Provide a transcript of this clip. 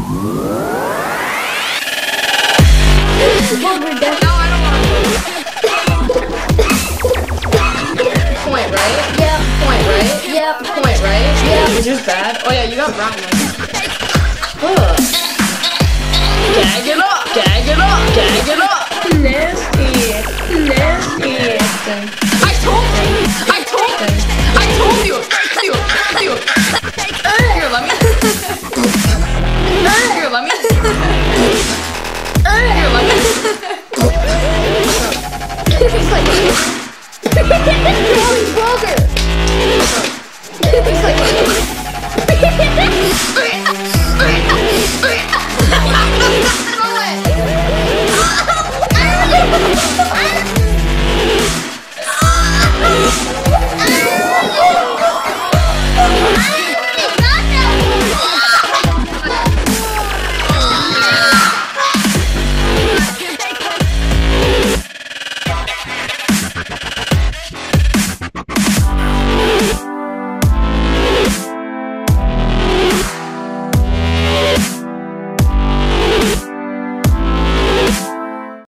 No, I don't want to. Point, right? Yep. Point, right? Yep. Point, right? Yep. Which is bad. Oh yeah, you got rotten. Gag it up! Gag it up! Gag it up! Nasty. Nasty. I told you! I told you! I told you! Here, let me. Here, let me. Here, let me. It's like Brother. It's like